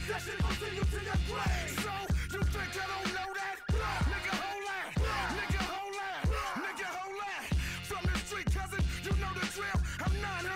That shit gon' send you to your grave. So, you think I don't know that? Nigga, hold that. Nigga, hold that. Nigga, hold that. From the street, cousin, you know the drill. I'm 900.